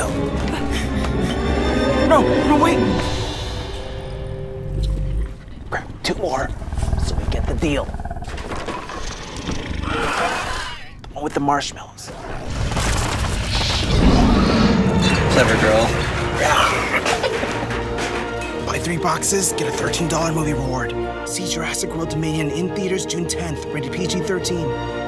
deal. No, wait. Grab 2 more so we get the deal. The one with the marshmallows. Clever girl. Buy 3 boxes, get a $13 movie reward. See Jurassic World Dominion in theaters June 10th, rated PG-13.